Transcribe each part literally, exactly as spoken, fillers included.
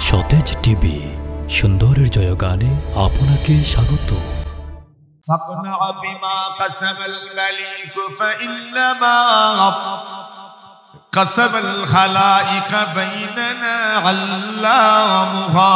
সতেজ টিভি সুন্দরের জয়গানে আপনাকে স্বাগত। فاقنع بما قسم المليك فإنما قسم الخلائق بيننا علامها।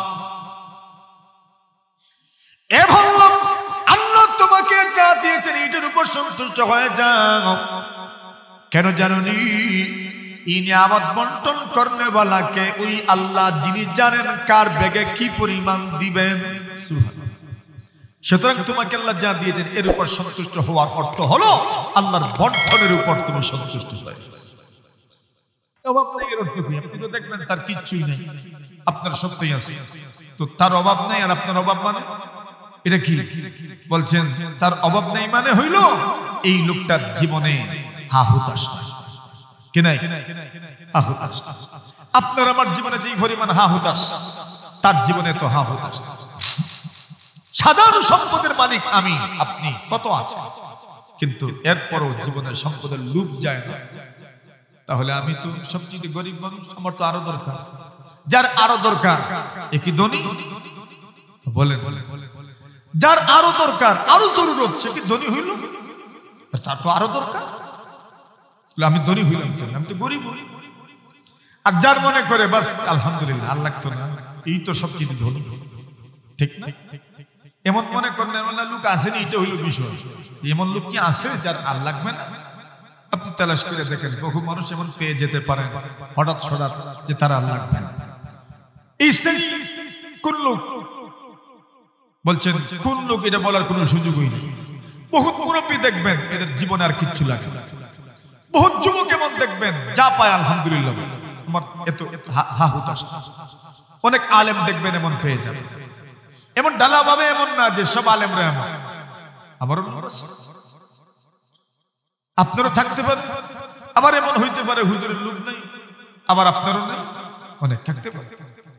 এ ভাল্লাম আল্লাহ তোমাকে যা দিয়েছেন এটার উপর সন্তুষ্ট হয়ে যাও। কেন জানোনি? এই নিয়ামত বন্টন করনে ওয়ালাকে ওই আল্লাহ যিনি জানেন কার ব্যাগে কি পরিমাণ দিবেন। সুতরাং তোমাকে আল্লাহ যা দিয়েছেন এর উপর সন্তুষ্ট হওয়ার অর্থ হলো আল্লাহর বন্টনের উপর তুমি সন্তুষ্ট হয়ে যাও। অভাব নেই এর অর্থ কি? আপনি তো দেখবেন তার কিচ্ছুই নেই, আপনার সত্যই আছে। তো তার অভাব নেই আর আপনার অভাব মানে এটা কি বলছেন? তার অভাব নেই মানে হইল এই লোকটার জীবনে হা হুতাশ কি নাই, হা হুতাশ। আপনার আমার জীবনে যে পরিমাণ হা হুতাশ, তার জীবনে তো হা হুতাশ। সাধারণ সম্পদের মালিক আমি আপনি, কত আছে, কিন্তু এরপরও জীবনের সম্পদের লুপ যায় না। তাহলে আমি তো সবচেয়ে গরিব মানুষ, আমার তো আরো দরকার। যার আরো দরকার এ কি ধনী? বলেন, যার আরো দরকার আরো জরুরত সে কি ধনী হইল? তার তো আরো দরকার, আমি ধনী হইলাম কেন? আমি তো গরিব। আর যার মনে করে বাস আলহামদুলিল্লাহ আর লাগতো না, এই তো সবচেয়ে ধনী, ঠিক না? এমন মনে করেন লোক আসেনি, এটা হইল বিষয়। এমন লোক কি আছে যার আর লাগবে না? আপনি তালাশ করে দেখেন, বহু মানুষ এমন পেয়ে যেতে পারেন হঠাৎ হঠাৎ যে তার আর লাগবে না। কোন লোক বলছেন, কোন লোক এটা বলার কোনো সুযোগই নেই। বহুত মুরব্বী দেখবেন এদের জীবনে আর কিচ্ছু লাগে না। বহুত যুবক এমন দেখবেন যা পায় আলহামদুলিল্লাহ, আমার এত হা হুতাশ। অনেক আলেম দেখবেন এমন পেয়ে যাবে। এমন ডালা ভাবে এমন না যে সব আলেমরা এমন, আমারও আপনারও থাকতে পারে। আবার এমন হইতে পারে হুজুরের লোক নাই, আবার আপনারও নাই, অনেক থাকতে পারে।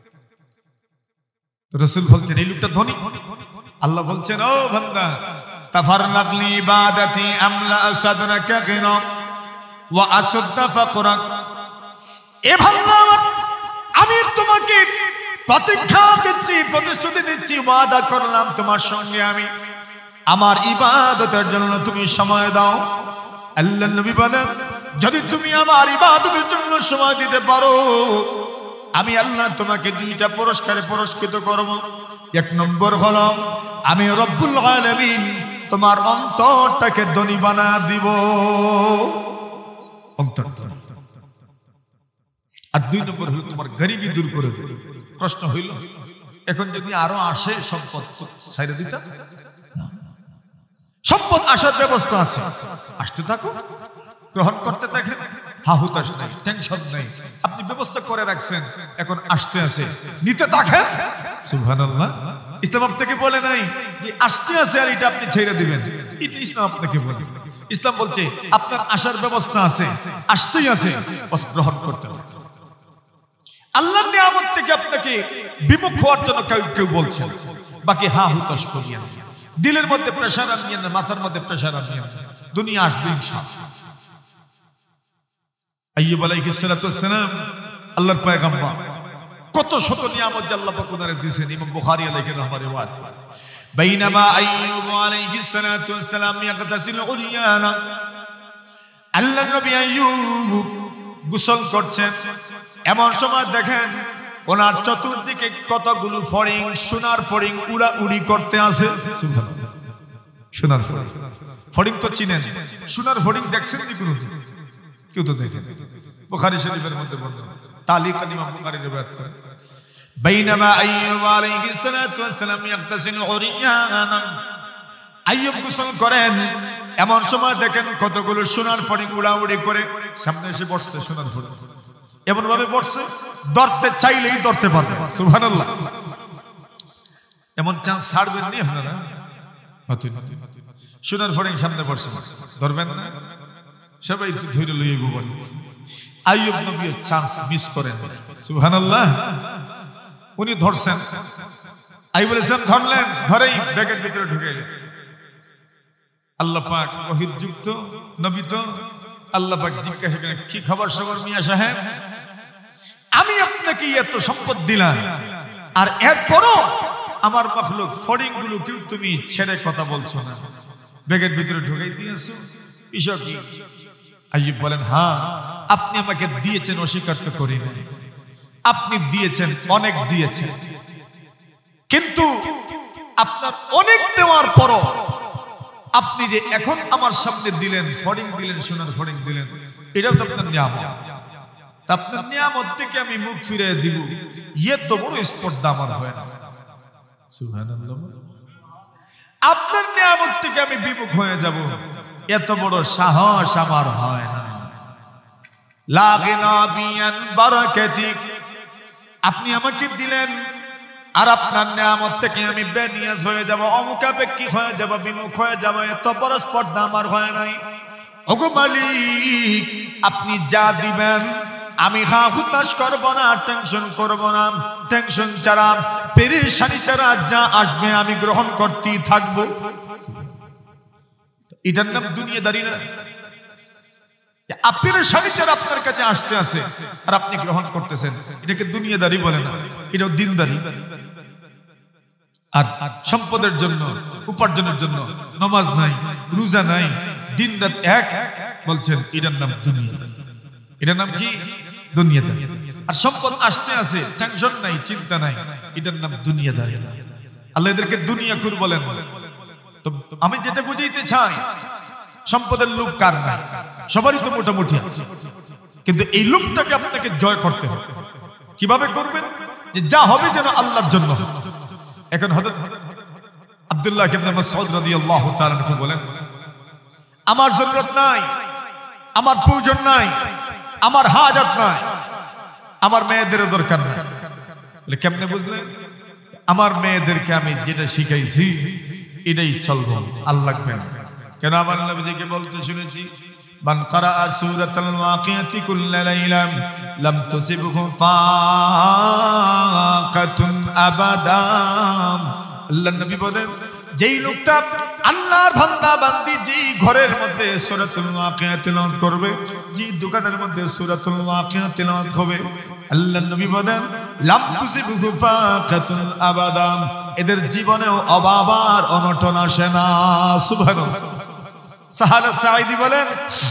রাসূল বলছেন এই লোকটা ধনী। আল্লাহ বলছেন ও বান্দা তাফাররাক লি ইবাদাতি আমলা সাদরাকা গিনা ওয়া আসুদ্দা ফাকরাক। এ বান্দা আমি তোমাকে প্রতিজ্ঞা দিচ্ছি, প্রতিশ্রুতি দিচ্ছি, ওয়াদা করলাম তোমার সঙ্গে আমি আমার ইবাদতের জন্য তুমি সময় দাও। আল্লাহর নবী বলেন যদি তুমি আমার ইবাদতের জন্য সময় দিতে পারো আমি আল্লাহ তোমাকে দুইটা পুরস্কারে পুরস্কৃত করব। এক নম্বর হলো আমি রব্বুল আলামিন তোমার অন্তরটাকে ধনী বানা দিব, অন্তর। আর দুই নম্বর হলো তোমার গরিবি দূর করে দেব। প্রশ্ন হইল এখন যদি আরো আসে সম্পদ ছাইরে দিতা? সম্পদ আসার ব্যবস্থা আছে, আসতে থাকো, গ্রহণ করতে থাকেন, হা হুতাশ নাই, টেনশন নাই। আপনি ব্যবস্থা করে রাখছেন, এখন আসতে আছে, নিতে থাকেন। সুবহানাল্লাহ। ইসলাম আপনাকে বলে নাই যে আসতে আছে আর এটা আপনি ছেড়ে দিবেন, এটা ইসলাম আপনাকে বলে। ইসলাম বলছে আপনার আসার ব্যবস্থা আছে, আসতেই আছে, বস গ্রহণ করতে হবে। আল্লাহর নিয়ামত থেকে আপনাকে বিমুখ হওয়ার জন্য কেউ কেউ বলছে, বাকি হা হুতাশ করিয়েন। দিলের মধ্যে প্রেসার আনিয়েন না, মাথার মধ্যে প্রেসার আনিয়েন, দুনিয়া আসবে ইনশাআল্লাহ। আইয়ুব আলাইহিস সালাতু ওয়াস সালাম আল্লাহর পয়গম্বর, কত শত নিয়ামত আল্লাহ পাক ওনারে দিয়েছেন। ইমাম বুখারী আলাইহির রহমার রিওয়ায়াত, বাইনামা আইয়ুব আলাইহিস সালাতু ওয়াস সালাম ইয়াগতাসিল উরিয়ানা, আল্লাহর নবী আইয়ুব গোসল করছেন, এমন সময় দেখেন ওনার চতুর্দিকে কতগুলো ফড়িং, সোনার ফড়িং উড়া উড়ি করতে আছে। সোনার ফড়িং, ফড়িং তো চিনেন, সোনার ফড়িং দেখছেন নি কোনো? কেউ তো দেখেন। বুখারী শরীফের মধ্যে বলছেন, তালিক ইমাম বুখারী রিওয়ায়াত করেন, বাইনামা আইয়ুব আলাইহিস সালাতু ওয়াস সালাম ইয়াগতাসিলু উরিয়ানা, আইয়ুব গোসল করেন, এমন সময় দেখেন কতগুলো সোনার ফড়িং উড়াউড়ি করে সামনে এসে বসছে। সোনার ফড়িং এমন ভাবে বসছে ধরতে চাইলেই ধরতে পারবে। সুবহানাল্লাহ। এমন চান্স ছাড়বেন নি আপনারা? সোনার ফড়িং সামনে বসছে, ধরবেন না? সবাই একটু ধরে লইব বলে। আইয়ুব নবী চান্স মিস করেন। সুবহানাল্লাহ। উনি ধরছেন, আইয়ুব আলাইহিস সালাম ধরলেন, ধরেই ব্যাগের ভিতরে ঢুকাইলেন। আল্লাহ পাক ওহীর যুক্ত নবী তো, আল্লাহ পাক জিজ্ঞাসা করেন কি খবর সবর মিয়া সাহেব? আমি আপনাকে এত সম্পদ দিলাম, আর এরপরও আমার মাখলুক ফড়িং গুলো কেউ তুমি ছেড়ে কথা বলছো না, ব্যাগের ভিতরে ঢুকাই দিয়েছো, বিষয় কি? আইয়ুব বলেন, হ্যাঁ আপনি আমাকে দিয়েছেন, অস্বীকার তো করি না, আপনি দিয়েছেন, অনেক দিয়েছেন, কিন্তু আপনার অনেক দেওয়ার পরও আপনি যে এখন আমার সামনে দিলেন, ফড়িং দিলেন, সোনার ফড়িং দিলেন, এটাও তো আপনার নিয়ামত। আপনার নিয়ামত থেকে আমি মুখ ফিরে দিব, ইয়ে তো বড় স্পর্ধা আমার হয় না। সুবহানাল্লাহ। আপনার নিয়ামত থেকে আমি বিমুখ হয়ে যাব, এত বড় সাহস আমার হয় না। লাগিনা বিয়ান বারাকাতিক, আপনি আমাকে দিলেন, আর আপনার নিয়ামত থেকে আমি বেনিয়াজ হয়ে যাব, অমুখাপেক্ষী হয়ে যাব, বিমুখ হয়ে যাব, এত বড় স্পর্ধা আমার হয় নাই। ওগো মালিক, আপনি যা দিবেন আমি হা হুতাশ করব না, টেনশন করব না, টেনশন ছাড়া, পেরেশানি ছাড়া যা আসবে আমি গ্রহণ করতেই থাকবো। এটার নাম দুনিয়াদারি না? পেরেশানি ছাড়া আপনার কাছে আসতে আছে আর আপনি গ্রহণ করতেছেন, এটাকে দুনিয়াদারি বলে না, এটাও দিনদারি। আর সম্পদের জন্য, উপার্জনের জন্য নামাজ নাই, রোজা নাই, দিন রাত এক বলছেন, এটার নাম দুনিয়াদারি। এটার নাম কি? দুনিয়াদারি। আর সম্পদ আসতে আছে, টেনশন নাই, চিন্তা নাই, এটার নাম দুনিয়াদারি। আল্লাহ এদেরকে দুনিয়াখুর বলেন। তো আমি যেটা বুঝাইতে চাই, সম্পদের লোভ কার নাই? সবারই তো মোটামুটি আছে, কিন্তু এই লোভটাকে আপনাকে জয় করতে হবে। কিভাবে করবেন? যে যা হবে যেন আল্লাহর জন্য। এখন হযরত আব্দুল্লাহ ইবনে মাসউদ রাদিয়াল্লাহু তাআলা আনহু বলেন, আমার জরুরত নাই, আমার প্রয়োজন নাই, আমার হাজাত নাই, আমার মেয়েদের দরকার নাই। বলে কেমনে বুঝলেন? আমার মেয়েদেরকে আমি যেটা শিখাইছি এটাই চলবো, আল্লাহ লাগবে না। কেন? আমার নবীজিকে বলতে শুনেছি, মান ক্বারাআ সূরাতাল ওয়াকিয়াতি কুল্লা লাইলাম লাম তুসিবহু ফাকাতুন আবাদা। আল্লাহর নবী বলেন, যেই লোকটা আল্লাহর বান্দা বান্দি যেই ঘরের মধ্যে সূরাতুল ওয়াকিয়া তিলাওয়াত করবে, যেই দোকানের মধ্যে সূরাতুল ওয়াকিয়া তিলাওয়াত হবে, আল্লাহর নবী বলেন, লাম তুসিবহু ফাকাতুন আবাদা, এদের জীবনেও অভাব আর অনটন আসে না। সুবহানাল্লাহ। সাহালা সাঈদী বলেন,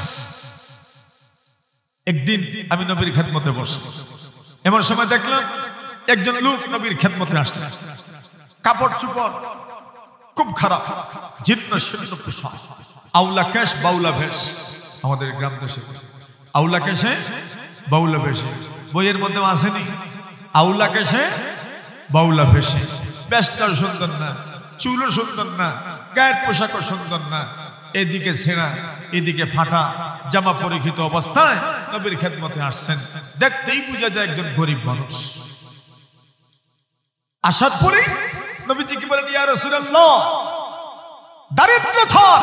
একদিন আমি নবীর খেদমতে বসে, এমন সময় দেখলাম একজন লোক নবীর খেদমতে আসছে, কাপড় চোপড় খুব খারাপ, জীর্ণ শীর্ণ পোশাক, আউলা কেশ বাউলা ভেশ। আমাদের গ্রাম দেশে আউলা কেশে বাউলা ভেশে, বইয়ের মধ্যে আসেনি আউলা কেশে বাউলা ভেশে। বেশটাও সুন্দর না, চুলও সুন্দর না, গায়ের পোশাকও সুন্দর না, এদিকে ছেঁড়া এদিকে ফাটা জামা পরিহিত অবস্থায় নবীর খেদমতে আসছেন। দেখতেই বোঝা যায় একজন গরিব মানুষ। আসার পরে নবীজি কি বলেন, ইয়া রাসূলুল্লাহ, দারিদ্র থাক,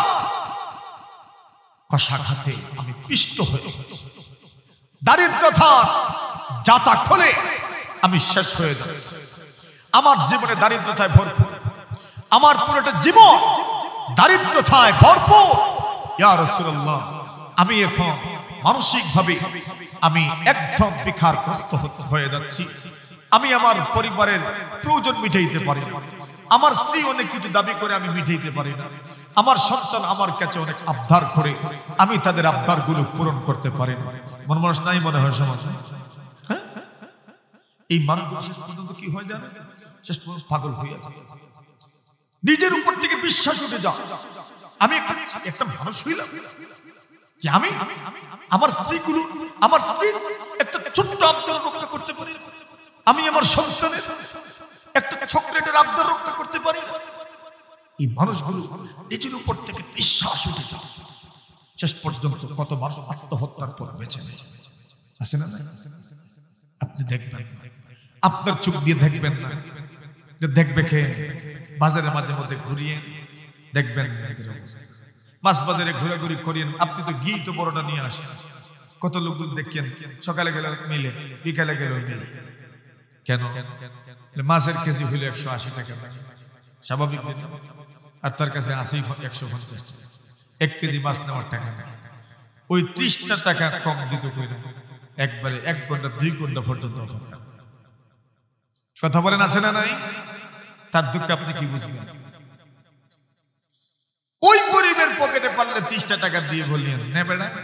কষাঘাতে আমি পিষ্ট হয়ে, দারিদ্র থাক, জাতা খোলে আমি শেষ হয়ে যাব। আমার জীবনে দারিদ্রতায় ভরপুর, আমার পুরোটা জীবন দারিদ্রতায় ভরপুর। ইয়া রাসূলুল্লাহ, আমি এখন মানসিকভাবে আমি একদম বিকারগ্রস্ত হয়ে যাচ্ছি। আমি আমার পরিবারের প্রয়োজন মিটাইতে পারি না, আমার স্ত্রী অনেক কিছু দাবি করে আমি মিটাইতে পারি না, আমার সন্তান আমার কাছে অনেক আবদার করে আমি তাদের আবদারগুলো পূরণ করতে পারি না। মন মানুষ নাই মনে হয় সমাজ। হ্যাঁ, এই মানুষ শেষ পর্যন্ত কি হয়ে যাবে? শেষ পর্যন্ত পাগল হয়ে যাবে, নিজের উপর থেকে বিশ্বাস উঠে যাও। আমি একটা একটা মানুষ হইলাম যে আমি আমার স্ত্রীগুলো, আমার স্ত্রী একটা ছোট্ট আবদার রক্ষা করতে পারি, আমি আমার সন্তানের একটা চকলেটের আবদার রক্ষা করতে পারি। এই মানুষগুলো নিজের উপর থেকে বিশ্বাস উঠে যায়, শেষ পর্যন্ত কত মানুষ আত্মহত্যার পর বেঁচে নেয়। আছে না? আপনি দেখবেন, আপনার চোখ দিয়ে দেখবেন না, দেখবে কে? বাজারে মাঝে মধ্যে ঘুরিয়ে দেখবেন, মাছ বাজারে ঘোরাঘুরি করিয়েন, আপনি তো গিয়ে তো বড়টা নিয়ে আসেন। কত লোকগুলো দেখেন, সকালে গেলে মিলে, বিকালে গেলেও মিলে। কেন? মাছের কেজি হইলে একশো আশি টাকা স্বাভাবিক, আর তার কাছে আসেই একশো পঞ্চাশ টাকা। এক কেজি মাছ নেওয়ার টাকা নেই, ওই ত্রিশটা টাকা কম দিত কইরা একবারে এক ঘন্টা দুই ঘন্টা পর্যন্ত অপেক্ষা। কথা বলেন আছে না নাই? তার দুঃখ আপনি কি বুঝবেন? ওই গরিবের পকেটে পারলে ত্রিশটা টাকা দিয়ে বললেন নেবে না,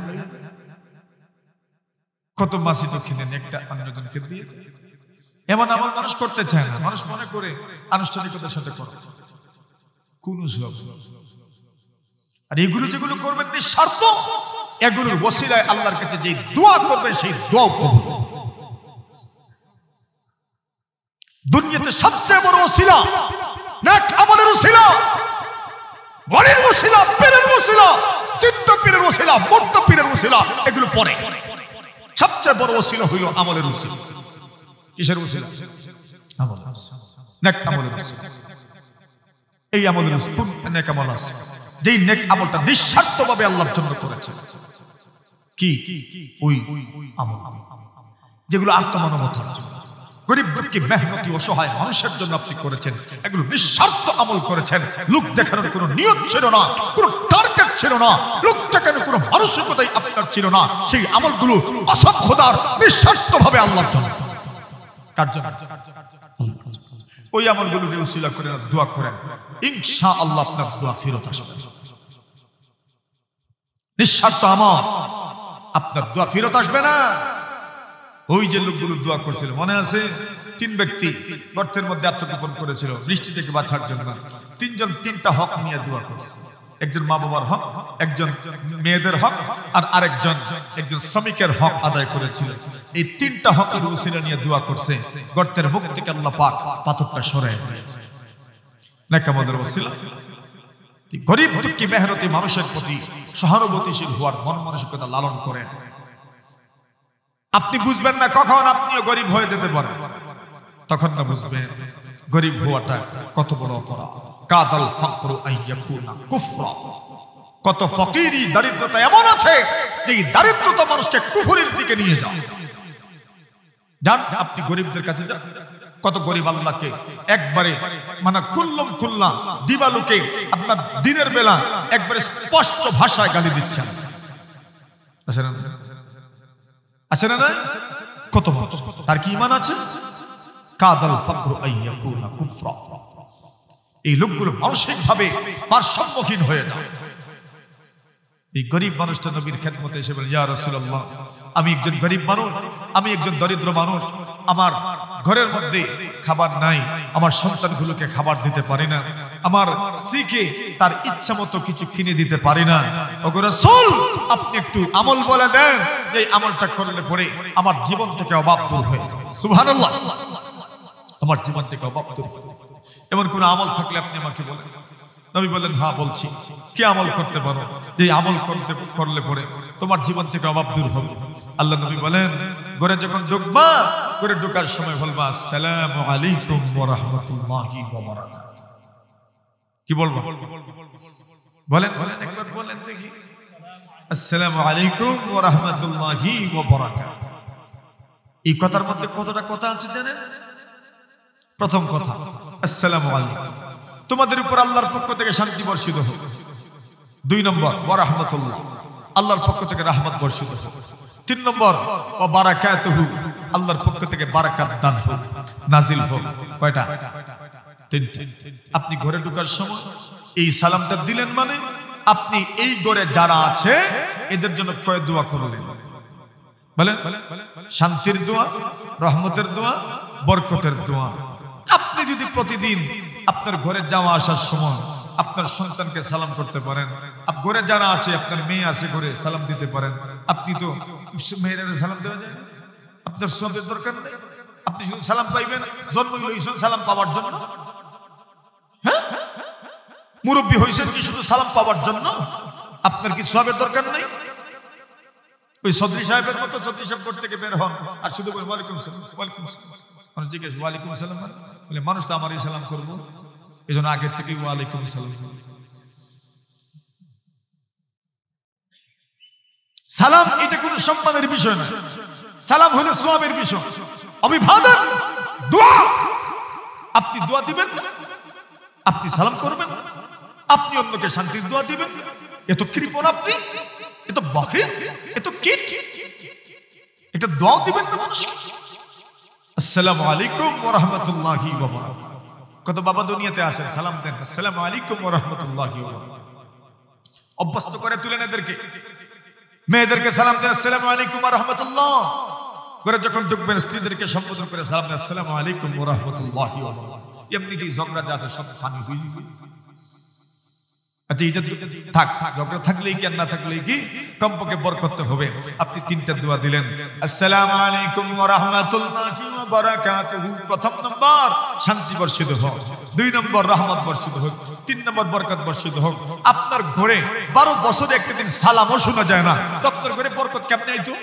কত মাসি তো কিনেন একটা অন্যজনকে দিয়ে। এমন আমার মানুষ করতে চায় না, মানুষ মনে করে আনুষ্ঠানিকতার সাথে করে কোন সব। আর এগুলো যেগুলো করবেন নিঃস্বার্থ, এগুলোর ওসিলায় আল্লাহর কাছে যে দোয়া করবেন সেই দোয়া কবুল। দুনিয়াতে সবচেয়ে বড় ওসিলা নেক আমলের ওসিলা, ওয়ালির ওসিলা, পীরের ওসিলা, সিদ্ধ পীরের ওসিলা, মুর্তদ পীরের ওসিলা, এগুলো পরে। সবচেয়ে বড় ওসিলা হইল আমলের ওসিলা। কিসের ওসিলা? আমলের ওসিলা, নেক আমলের ওসিলা। এই আমলের ওসিলা কোন নেক আমল আছে যেই নেক আমলটা নিঃস্বার্থভাবে আল্লাহর জন্য করেছেন? কি ওই আমল যেগুলো আত্মমানবতার জন্য, গরিব দুঃখী মেহনতি অসহায় মানুষের জন্য আপনি করেছেন, এগুলো নিঃস্বার্থ আমল করেছেন। লোক দেখানোর কোনো নিয়ত ছিল না, কোনো টার্গেট ছিল না, লোক দেখানোর কোনো মানসিকতাই আপনার ছিল না। সেই আমলগুলো কসম খোদার নিঃস্বার্থভাবে আল্লাহর জন্য। কার জন্য? ওই আমলগুলো উসিলা করে দোয়া করেন, ইনশাআল্লাহ আপনার দোয়া ফেরত আসবে। নিঃস্বার্থ আমল, আপনার দোয়া ফেরত আসবে না। ওই যে লোকগুলো দোয়া করছিল মনে আছে? তিন ব্যক্তি গর্তের মধ্যে আত্মগোপন করেছিল বৃষ্টি থেকে বাঁচার জন্য। তিনজন তিনটা হক নিয়ে দোয়া করছে। একজন মা বাবার হক, একজন মেয়েদের হক, আর আরেকজন একজন শ্রমিকের হক আদায় করেছিল। এই তিনটা হকের উসিলা নিয়ে দোয়া করছে। গর্তের মুখ থেকে আল্লাহ পাক পাথরটা সরায় দিয়েছে। নেক আমলের ওসিলা গরিব দুঃখী মেহনতি মানুষের প্রতি সহানুভূতিশীল হওয়ার মন মানসিকতা লালন করেন। আপনি বুঝবেন না কখন আপনিও গরিব হয়ে যেতে পারেন, তখন না বুঝবেন গরিব হওয়াটা কত বড় অপরাধ। কাদাল ফাকরু আইয়াকুনা কুফরা, কত ফকিরি দরিদ্রতা এমন আছে যে এই দরিদ্রতা মানুষকে কুফরের দিকে নিয়ে যায়। জান আপনি গরিবদের কাছে যান, কত গরিব আল্লাহকে একবারে মানে কুল্লম খুল্লা দিবালুকে আপনার দিনের বেলা একবারে স্পষ্ট ভাষায় গালি দিচ্ছেন। আছে না আছে না? কত তার কি ঈমান আছে? কাদাল ফাকরু আইয়াকুনা কুফরা। এই লোকগুলো মানসিকভাবে ভারসাম্যহীন হয়ে যায়। এই গরিব মানুষটা নবীর খেদমতে এসে বলে, ইয়া রাসূলুল্লাহ, আমি একজন গরিব মানুষ, আমি একজন দরিদ্র মানুষ, আমার ঘরের মধ্যে খাবার নাই, আমার সন্তানগুলোকে খাবার দিতে পারি না, আমার স্ত্রীকে তার ইচ্ছা মতো কিছু কিনে দিতে পারি না। ওগো রাসূল, আপনি একটু আমল বলে দেন যে আমলটা করলে পরে আমার জীবন থেকে অভাব দূর হয়ে যায়। সুবহানাল্লাহ, আমার জীবন থেকে অভাব দূর হয়ে যায়। এমন কোন আমল থাকলে আপনি আমাকে বলেন। নবী বললেন, হ্যাঁ বলছি। কি আমল করতে পারো যে আমল করতে করলে পরে তোমার জীবন থেকে অভাব দূর হবে? আল্লাহ নবী বলেন, ঘরে যখন ঢুকবা, ঘরে ঢোকার সময় বলবা আসসালামু আলাইকুম ওয়া রাহমাতুল্লাহি ওয়া বারাকাতুহু। কি বলবো? বলেন বলেন একবার বলেন দেখি। আসসালামু আলাইকুম ওয়া রাহমাতুল্লাহি ওয়া বারাকাতুহু। এই কথার মধ্যে কতটা কথা আছে জানেন? প্রথম কথা, আসসালামু আলাইকুম, তোমাদের উপর আল্লাহর পক্ষ থেকে শান্তি বর্ষিত হোক। দুই নম্বর, ওয়া রাহমাতুল্লাহ, আল্লাহর পক্ষ থেকে রাহমত বর্ষিত হোক। তিন নম্বর, ওয়া বারাকাতুহু, আল্লাহর পক্ষ থেকে বারাকাত দান হোক, নাজিল হোক। কয়টা? তিনটা। আপনি ঘরে ঢোকার সময় এই সালামটা দিলেন মানে আপনি এই ঘরে যারা আছে এদের জন্য কয় দোয়া করলেন? বলেন, শান্তির দোয়া, রহমতের দোয়া, বরকতের দোয়া। আপনি যদি প্রতিদিন আপনার ঘরে যাওয়া আসার সময় আপনার সন্তানকে সালাম করতে পারেন, ঘরে যারা আছে, আপনার মেয়ে আছে ঘরে, সালাম দিতে পারেন। আপনি তো মেয়েরা সালাম দেওয়া যায়, আপনার সবের দরকার নেই। আপনি শুধু সালাম পাইবেন, জন্ম হইছেন সালাম পাওয়ার জন্য। হ্যাঁ, মুরব্বী হইছেন কি শুধু সালাম পাওয়ার জন্য? আপনার কি সবের দরকার নেই? ওই চৌধুরী সাহেবের মতো চৌধুরী সাহেব করতে গিয়ে বের হন আর শুধু বলে ওয়ালাইকুম সালাম, ওয়ালাইকুম সালাম। মানুষ জিজ্ঞেস ওয়ালাইকুম সালাম, বলে মানুষ তো আমারই সালাম করবো, এই জন্য আগের থেকে ওয়ালাইকুম সালাম। সালাম এটা কোনো সম্মানের বিষয় না, সালাম হলো সওয়াবের বিষয়, অভিবাদন, দোয়া। আপনি দোয়া দিবেন, আপনি সালাম করবেন, আপনি অন্যকে শান্তির দোয়া দিবেন। এত কৃপণ আপনি, এত বখিল, এত কীট, এটা দোয়া দিবেন না মানুষকে। আসসালামু আলাইকুম ওয়া রাহমাতুল্লাহি ওয়া বারাকাতুহু। কত বাবা দুনিয়াতে আসেন সালাম দেন আসসালামু আলাইকুম ওয়া রাহমাতুল্লাহি ওয়া বারাকাতুহু। অভ্যস্ত করে তুলেন এদেরকে, মেয়েদেরকে সালাম দেন আসসালামু আলাইকুম ওয়া রাহমাতুল্লাহ। করে যখন ঢুকবেন স্ত্রীদেরকে সম্বোধন করে সালাম দেন আসসালামু আলাইকুম ওয়া রাহমাতুল্লাহি ওয়া বারাকাতুহু। এমনিতেই ঝগড়া যা আছে সব ফানি হয়ে যাবে। আচ্ছা এটা থাক, ঝগড়া থাকলেই কি আর না থাকলেই কি, কমপক্ষে বরকত হবে। আপনি তিনটা দোয়া দিলেন আসসালামু আলাইকুম ওয়া রাহমাতুল্লাহি ওয়া বারাকাতুহু। প্রথম নম্বর শান্তি বর্ষিত হোক, দুই নম্বর রহমত বর্ষিত হোক, তিন নম্বর বরকত বর্ষিত হোক। আপনার ঘরে বারো বছরে একটা দিন সালামও শোনা যায় না, তো আপনার ঘরে বরকত কেমনে আইতো?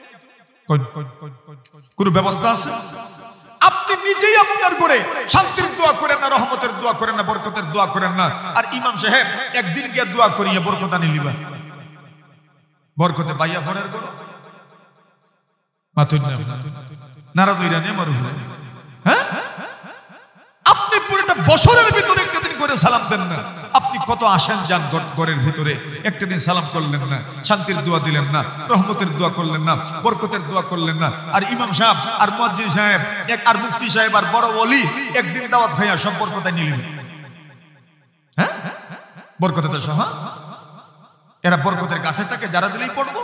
কোন ব্যবস্থা আছে? আপনি নিজেই আপনার ঘরে শান্তির দোয়া করেন না, রহমতের দোয়া করেন না, বরকতের দোয়া করেন না। আর ইমাম সাহেব একদিন গিয়ে দোয়া করিয়ে বরকত আনি লিবা, বরকতে বাইয়া ফরের করো মাতুন নারাজ হইরা নে মারু। হ্যাঁ, আপনি পুরোটা বছরের ভিতরে একটা দিন করে সালাম দেন না। আপনি কত আসেন যান ঘরের ভিতরে, একটা দিন সালাম করলেন না, শান্তির দোয়া দিলেন না, রহমতের দোয়া করলেন না, বরকতের দোয়া করলেন না। আর ইমাম সাহেব আর মুয়াজ্জিন সাহেব এক আর মুফতি সাহেব আর বড় ওলি একদিন দাওয়াত খাইয়া সব বরকতায় নিলেন। হ্যাঁ, বরকতে তো সহ এরা বরকতের গাছে থাকে, যারা দিলেই পড়বো।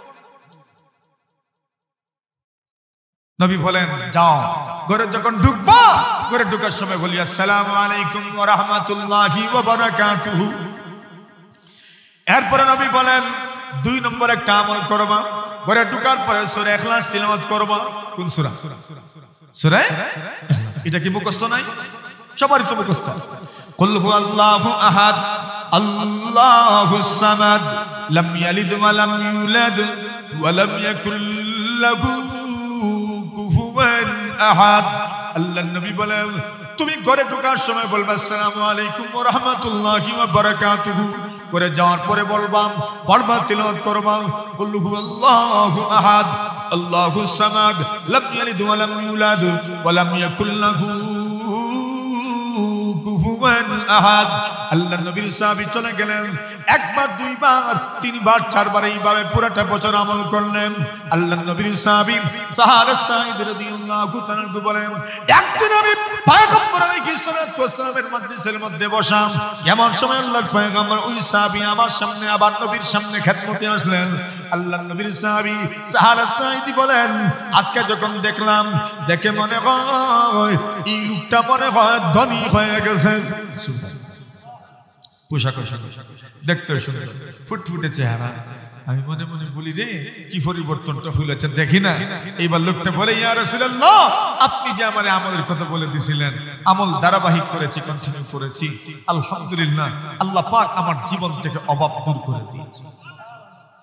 নবী বলেন যাও ঘরে যখন ঢুকবো, ঘরে ঢুকার সময় বলি আসসালামু আলাইকুম ওয়া রাহমাতুল্লাহি ওয়া বারাকাতুহু। এরপরে নবী বলেন দুই নম্বর একটা আমল করবা, ঘরে ঢুকার পরে সূরা ইখলাস তিলাওয়াত করবা। কোন সূরা? সূরা এটা কি মুখস্থ নাই? সবারই তো মুখস্থ। কুল হুয়াল্লাহু আহাদ আল্লাহুস সামাদ লাম ইয়ালিদ ওয়া লাম ইউলাদ ওয়া লাম ইয়াকুল লাহু কুফুওয়ান আহাদ। আল্লাহর নবী বলেন তুমি ঘরে ঢোকার সময় বলবা আসসালামু আলাইকুম ওয়া রাহমাতুল্লাহি ওয়া বারাকাতুহু। করে যাওয়ার পরে বলবা, পড়বা, তিলাওয়াত করবা কুল হুয়াল্লাহু আহাদ আল্লাহুস সামাদ লাম ইয়ালিদ ওয়া লাম ইউলাদ ওয়া লাম ইয়াকুল লাহু কুফুওয়ান আহাদ। আল্লাহর নবীর সাহাবী চলে গেলেন, একবার দুইবার তিনবার চারবার এইভাবে পুরোটা বছর আমল করলেন। আল্লাহর নবীর সাহাবী সাহারা সাঈদ রাদিয়াল্লাহু তাআলা বলেন একদিন আমি পয়গম্বর আলাইহিস সালাতু ওয়াস সালামের মজলিসের মধ্যে বসা, এমন সময় আল্লাহর পয়গম্বর ওই সাহাবী আমার সামনে আবার নবীর সামনে খেদমতে আসলেন। আল্লাহর নবীর সাহাবী সাহারা সাঈদ বলেন আজকে যখন দেখলাম, দেখে মনে হয় এই লোকটা মনে হয় ধনী হয়ে গেছে। পোশাক দেখতে সুন্দর, ফুটফুটে চেহারা। আমি মনে মনে বলি রে কি পরিবর্তনটা হইলেছে দেখি না। এইবার লোকটা বলে ইয়া রাসূলুল্লাহ আপনি যে আমারে আমলের কথা বলে দিছিলেন, আমল ধারাবাহিক করেছি, কন্টিনিউ করেছি, আলহামদুলিল্লাহ আল্লাহ পাক আমার জীবন থেকে অভাব দূর করে দিয়েছে।